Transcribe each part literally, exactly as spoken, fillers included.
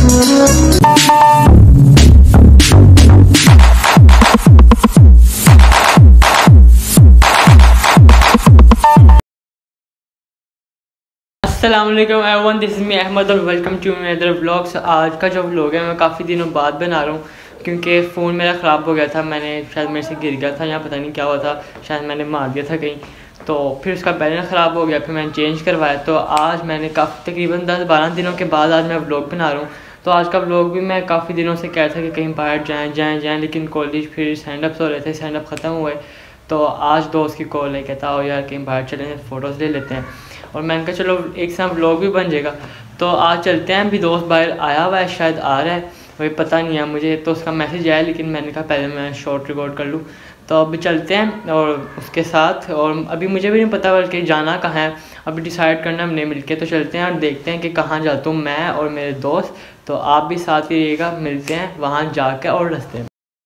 अस्सलामुअलैकुम everyone, this is me Ahmad और welcome to my other vlogs. आज का जो व्लॉग है मैं काफ़ी दिनों बाद बना रहा हूँ क्योंकि फ़ोन मेरा ख़राब हो गया था। मैंने शायद मेरे से गिर गया था या पता नहीं क्या हुआ था, शायद मैंने मार दिया था कहीं, तो फिर उसका बैलेंस ख़राब हो गया, फिर मैंने चेंज करवाया। तो आज मैंने काफ़ी तकरीबन दस बारह दिनों के बाद आज मैं व्लॉग बना रहा हूँ। तो आज का व्लॉग भी मैं काफ़ी दिनों से कह रहा था कि कहीं बाहर जाएँ जाएँ जाएँ लेकिन कॉलेज फिर स्टैंडअप्स हो रहे थे, स्टैंडअप ख़त्म हुए। तो आज दोस्त की कॉल है, कहता हो यार कहीं बाहर चले फ़ोटोज़ ले लेते हैं। और मैंने कहा चलो एक साथ व्लॉग भी बन जाएगा। तो आज चलते हैं। अभी दोस्त बाहर आया हुआ है, शायद आ रहा है, वही पता नहीं है मुझे, तो उसका मैसेज आया, लेकिन मैंने कहा पहले मैं शॉर्ट रिकॉर्ड कर लूँ। तो अभी चलते हैं और उसके साथ, और अभी मुझे भी नहीं पता बल्कि जाना कहाँ है, अभी डिसाइड करना हमने मिल के। तो चलते हैं और देखते हैं कि कहाँ जाता हूँ मैं और मेरे दोस्त। तो आप भी साथ ही रहिएगा, मिलते हैं वहाँ जाके और रास्ते में।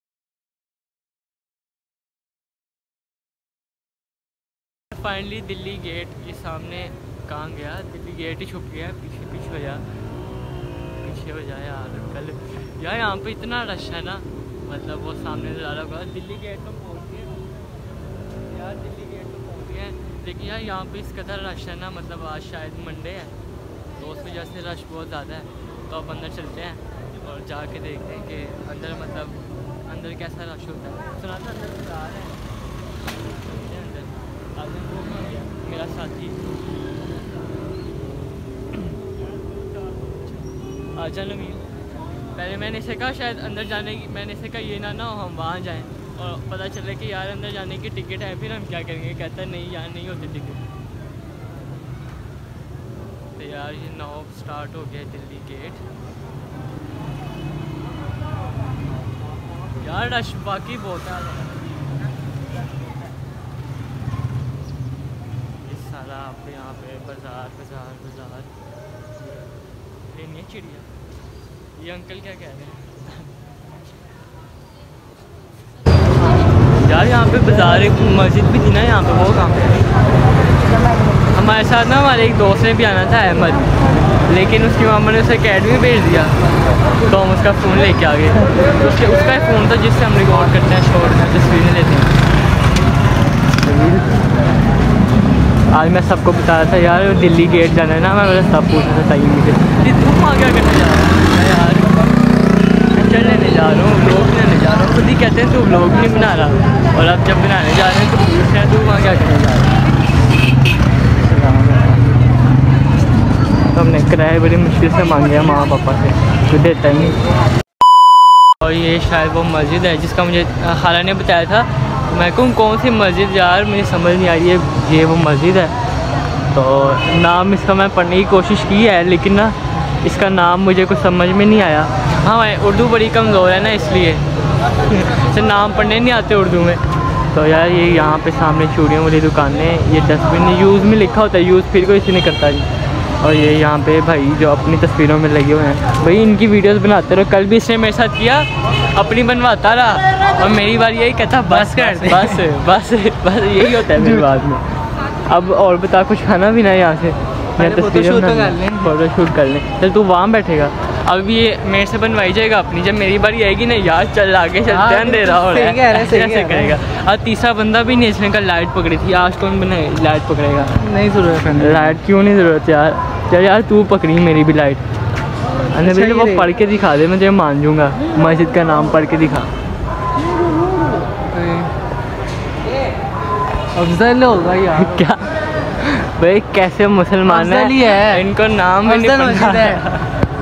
फाइनली दिल्ली गेट ये सामने, कहाँ गया दिल्ली गेट ही छुप गया, पीछे पीछे हो जा पीछे हो जाए यार। कल यार यहाँ पे इतना रश है ना, मतलब वो सामने नजर आ रहा होगा। दिल्ली गेट तो पहुँच गए यार, दिल्ली गेट तो पहुँच गए, लेकिन यार यहाँ पे इस कदर रश है ना, मतलब आज शायद मंडे है तो उस वजह से रश बहुत ज़्यादा है। तो अब अंदर चलते हैं और जाके देखते हैं कि अंदर मतलब अंदर कैसा रश होता है। सुना था अंदर बाजार है, मेरा साथी आजा नवीन। पहले मैंने इसे कहा शायद अंदर जाने की, मैंने इसे कहा ये ना ना हम वहाँ जाएं और पता चले कि यार अंदर जाने की टिकट है, फिर हम क्या करेंगे। कहता है नहीं यार नहीं होती टिकट। तो यार ये नौ स्टार्ट हो गया दिल्ली गेट। यार रश बाकी बहुत है सारा। आप यहाँ पे बाज़ार बाज़ार बाज़ार लेनी है चिड़िया। ये अंकल क्या कह रहे हैं यार, यहाँ पे बाज़ार एक मस्जिद भी थी ना यहाँ पे, वो काम है। हमारे साथ ना हमारे एक दोस्त ने भी आना था अहमद, लेकिन उसकी मामा ने उसे अकेडमी भेज दिया, तो हम उसका फ़ोन लेके आ गए। तो उसके उसका फ़ोन था जिससे हम रिकॉर्ड करते हैं, शॉर्ट में तस्वीरें लेते हैं। आज मैं सबको बता रहा था यार दिल्ली गेट जाना है ना, मैं मतलब सब पूछा था सही मुझे तू वहाँ क्या करने जा रहा है यार। मैं चल लेने जा रहा हूँ, व्लॉग बनाने जा रहा हूँ। खुद ही कहते हैं तू व्लॉग नहीं बना रहा, और अब जब बनाने जा रहे हैं तो पूछ रहे हैं तू वहाँ क्या करने जा रहा है। तो हमने किराया बड़ी मुश्किल से मांगे हैं माँ पापा से, तो देता नहीं। और ये शायद वो मस्जिद है जिसका मुझे खाला ने बताया था। मैं कहूँ कौन सी मस्जिद यार, मुझे समझ नहीं आ रही है। ये वो मस्जिद है, तो नाम इसका मैं पढ़ने की कोशिश की है, लेकिन ना इसका नाम मुझे कुछ समझ में नहीं आया। हाँ मैं उर्दू बड़ी कमज़ोर है ना, इसलिए इसे नाम पढ़ने नहीं आते उर्दू में। तो यार ये यहाँ पे सामने चूड़ियों वाली दुकानें, ये डस्टबिन यूज़ में लिखा होता है, यूज़ फिर कोई इसे नहीं करता जी। और ये यहाँ पे भाई जो अपनी तस्वीरों में लगे हुए हैं, भाई इनकी वीडियोस बनाते रहो। कल भी इसने मेरे साथ किया, अपनी बनवाता रहा, और मेरी बार यही कहता बस कर बस बस बस यही होता है मेरी बात में। अब और बता कुछ खाना भी ना यहाँ से, मैं तस्वीरें फ़ोटो शूट कर लें। चल तू वहाँ बैठेगा, अब ये मेरे से बनवाई जाएगा अपनी, जब मेरी बारी आएगी ना यार चल आगे चलते हैं, अंधेरा हो रहा है ऐसे करेगा। और तीसरा बंदा भी नहीं, इसने कल लाइट पकड़ी थी, आज कौन बनाए लाइट पकड़ेगा। नहीं ज़रूरत है लाइट, क्यों नहीं ज़रूरत यार। चल यार तू पकड़ी मेरी भी लाइट, अरे भैया वो पढ़ के दिखा दे, मैं तुझे मान जाऊँगा। मस्जिद का नाम पढ़ के दिखा। अफजल होगा यार क्या भाई, कैसे मुसलमान है, इनको नाम भी नहीं पता।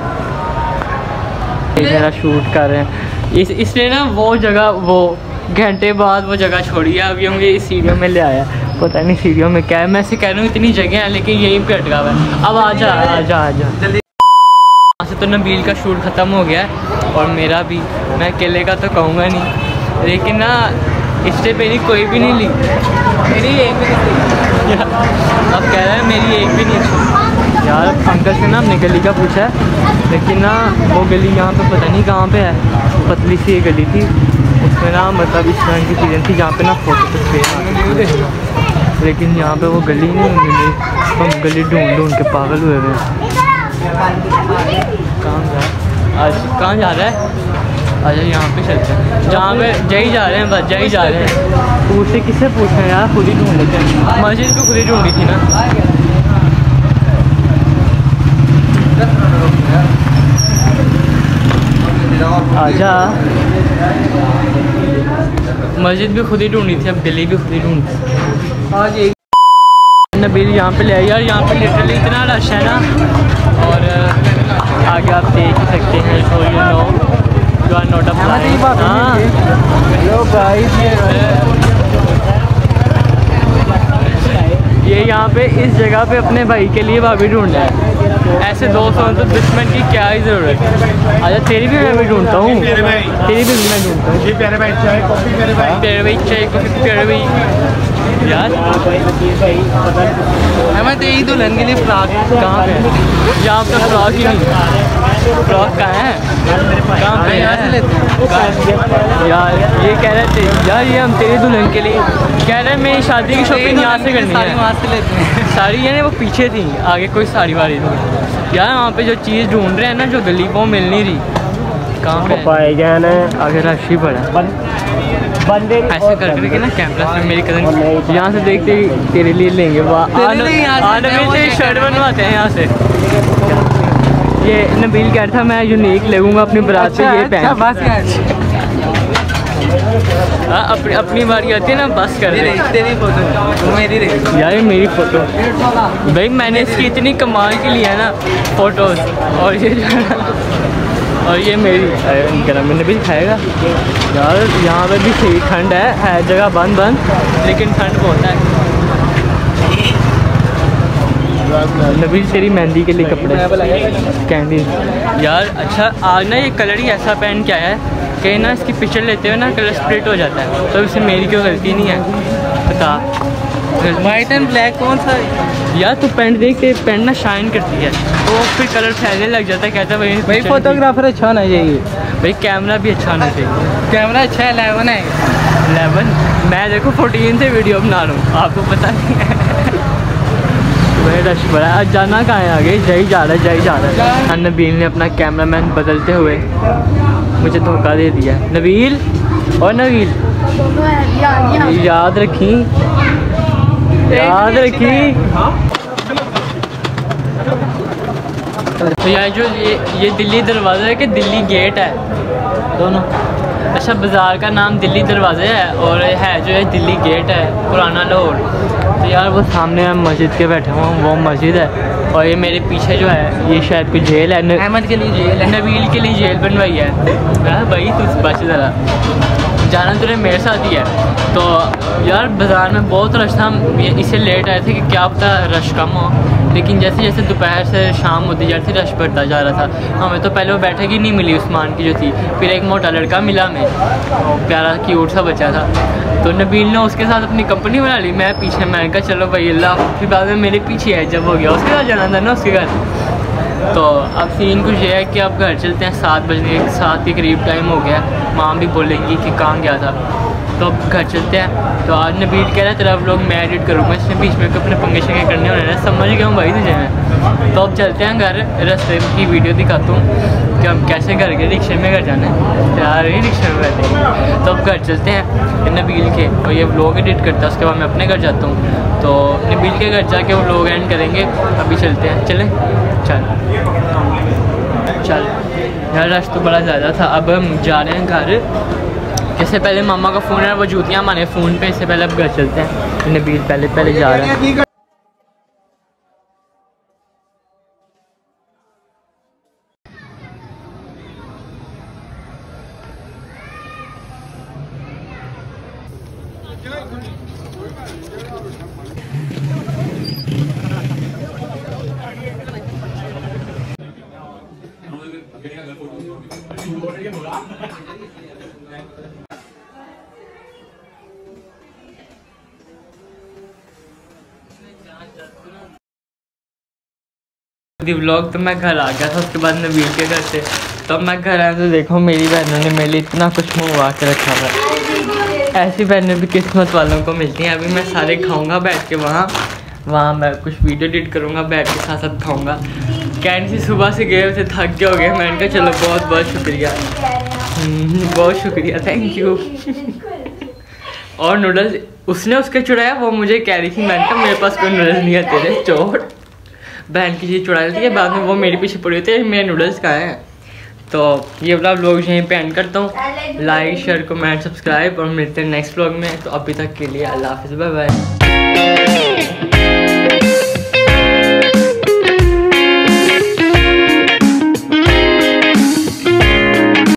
मेरा शूट कर रहे हैं इस इसने ना वो जगह, वो घंटे बाद वो जगह छोड़ी है। अभी मुझे इस सीढ़ियों में ले आया, पता नहीं सीढ़ियों में क्या है। मैं ऐसे कह रहा हूँ इतनी जगह है, लेकिन यहीं पे अटका हुआ है। अब आजा आजा आजा जल्दी। यहाँ से तो नबील का शूट ख़त्म हो गया है और मेरा भी, मैं अकेले का तो कहूँगा नहीं, लेकिन ना इससे मेरी कोई भी नहीं ली, मेरी एक भी नहीं। अब कह रहा है मेरी एक भी नहीं यार। अंकल से ना हमने गली का पूछा है, लेकिन ना वो गली यहाँ पे पता नहीं कहाँ पे है, पतली सी एक गली थी, उसमें ना मतलब इस तरह की चीज़ें थी जहाँ पे ना फोटो तस्वीर, लेकिन यहाँ पे वो गली नहीं मिली। हम गली ढूंढ ढूंढ के पागल हुए हुए। काम आज कहाँ जा रहा है? अच्छा यहाँ पे चलते हैं, जहाँ पे जही जा रहे हैं, बस जही जा रहे हैं। पूछते किससे पूछते हैं यार, खुद ही ढूंढ लेते हैं। मस्जिद को खुद ही ढूंढी थी ना। आजा, मस्जिद भी खुद ही ढूंढी थी, अब गली भी खुद ही ढूंढी। आज एक नबील यहाँ पे ले आया यार, यहाँ पे लिटरली इतना रश है ना, और आगे आप देख ही सकते हैं। So you know you are not a हाँ ये यहाँ पे इस जगह पे अपने भाई के लिए भाभी ढूंढ रहा है। ऐसे दोस्त हों तो दुश्मन की क्या ही ज़रूरत है। अच्छा तेरी भी मैं भी ढूंढता हूँ, तेरी भी मैं ढूंढता हूँ। प्यारे भाई चाय कॉफ़ी, प्यारे भाई चाय कॉफ़ी, प्यारे भाई यार हमें तो यही दुल्हन के लिए फ्रॉक कहाँ पे है? यहाँ पे फ्रॉक ही नहीं, फ्रॉक कहाँ है? कहाँ पे यहाँ से लेते हैं यार। ये कह रहे थे यार, ये हम तेरी दुल्हन के लिए कह रहे हैं, मेरी शादी की शॉपिंग यहाँ से करनी है, वहाँ से लेते हैं। साड़ी है ना वो पीछे थी, आगे कोई साड़ी वाड़ी नहीं यार। वहाँ पे जो चीज़ ढूंढ रहे हैं ना, जो गली वो मिल नहीं रही। कहाँ पे पाए गया ना, आगे रश ही पड़ा। ऐसे कर करके ना कैंपस में मेरी कज़न यहाँ से देखते ही तेरे लिए लेंगे, वाह शर्ट बनवाते हैं यहाँ से। ये नबील कह रहा था मैं यूनिक लगूंगा अपनी बारात पे, ये पहन। हाँ अपनी अपनी बारी आती है ना, बस कर दे। तेरी फोटो मेरी रही यार, मेरी फ़ोटो भाई मैंने इसकी इतनी कमाल की लिया ना फ़ोटोज़, और ये और ये मेरी गला मैंने भी खाएगा यार। यहाँ पे भी सही ठंड है, है जगह बंद बंद लेकिन ठंड बहुत है। नबी तेरी मेहंदी के लिए कपड़े कैंडी यार। अच्छा आज ना ये कलर ही ऐसा पहन के आया है कि ना इसकी पिक्चर लेते हुए ना कलर स्प्लिट हो जाता है, तो इससे मेरी कोई गलती नहीं है। बता वाइट एंड ब्लैक कौन सा यार? तू पेंट देख के पेंट ना शाइन करती है तो फिर कलर फैलने लग जाता है। कहता है भाई भाई फोटोग्राफर अच्छा होना चाहिए, भाई कैमरा भी अच्छा होना चाहिए। कैमरा अच्छा है, इलेवन है। इलेवन मैं देखो फोर्टीन से वीडियो बना रहा हूँ, आपको पता नहीं है। भाई रश बड़ा है। आज जाना कहाँ है? आगे जही जा रहा है, जही जा रहा है। हाँ नबील ने अपना कैमरा मैन बदलते हुए मुझे धोखा दे दिया। नबील और नबील याद रखी, याद रखी। तो यार जो ये ये दिल्ली दरवाज़ा है कि दिल्ली गेट है दोनों। अच्छा बाज़ार का नाम दिल्ली दरवाज़ा है और है जो है दिल्ली गेट है, पुराना लाहौर। तो यार वो सामने मैं मस्जिद के बैठा हुआ हूँ, वो मस्जिद है, और ये मेरे पीछे जो है ये शायद कोई जेल है। अहमद के लिए जेल है, नबील के लिए जेल बनवाई है। हाँ भाई तू बच ज़रा, जाना तुझे मेरे साथ ही है। तो यार बाज़ार में बहुत रश था, इससे लेट आए थे कि क्या पता रश कम हो, लेकिन जैसे जैसे दोपहर से शाम होती जा रही थी रश बढ़ता जा रहा था। हमें तो पहले वो बैठक ही नहीं मिली उस्मान की जो थी, फिर एक मोटा लड़का मिला हमें, प्यारा क्यूट सा बच्चा था। तो नबील ने उसके साथ अपनी कंपनी बना ली, मैं पीछे, मैंने कहा चलो भाई अल्लाह। फिर बाद में मेरे पीछे है, जब हो गया उसके साथ जाना था ना उसके घर। तो अब सीन कुछ ये है कि अब घर चलते हैं, सात बजने सात के करीब टाइम हो गया। माँ भी बोलेंगी कि कहाँ गया था, तो अब घर चलते हैं। तो आज नबील कह रहा है तेरा व्लॉग मैं एडिट करूँगा, इसमें बीच में अपने पंगे शंगे करने होने हैं, समझ गया हूँ भाई तुझे मैं। तो अब चलते हैं घर, रास्ते की वीडियो दिखाता हूँ कि हम कैसे घर के रिक्शे में घर जाना है, यार ही रिक्शे में बैठे हैं। तो अब घर चलते हैं नबील के, और ये व्लॉग एडिट करता है, उसके बाद मैं अपने घर जाता हूँ। तो नबील के घर जाके वो व्लॉग एंड करेंगे। अभी चलते हैं, चलें चल चल यार रश तो बड़ा ज़्यादा था। अब हम जा रहे हैं घर। इससे पहले मामा का फ़ोन है, वो जूतियाँ माने फ़ोन पे, इससे पहले अब घर चलते हैं। नबील पहले पहले जा रहे हैं। व्लॉग तो मैं घर आ गया था, उसके बाद नबील के घर से। तो अब मैं घर आया तो देखो मेरी बहनों ने मेरे लिए इतना कुछ मंगवा के रखा था। ऐसी बहनें भी किस्मत वालों को मिलती हैं। अभी मैं सारे खाऊंगा बैठ के, वहाँ वहाँ मैं कुछ वीडियो एडिट करूँगा, बैठ के साथ साथ खाऊंगा। कह रही थी सुबह से गए थे, थक गए हो गए। मैंने कहा चलो बहुत बहुत शुक्रिया, बहुत शुक्रिया, थैंक यू। और नूडल्स उसने उसके चुराया, वो मुझे कह रही थी। मैंने कहा मेरे पास कोई नूडल्स नहीं है, तेरे चोट बहन की चीज़ चुरा देती है। बाद में वो मेरे पीछे पड़ी होती है, मेरे नूडल्स कहाँ हैं। तो ये वाला व्लॉग यहीं पे एंड करता हूँ। लाइक शेयर कमेंट सब्सक्राइब और मिलते हैं नेक्स्ट व्लॉग में। तो अभी तक के लिए अल्लाह हाफिज़, बाय बाय।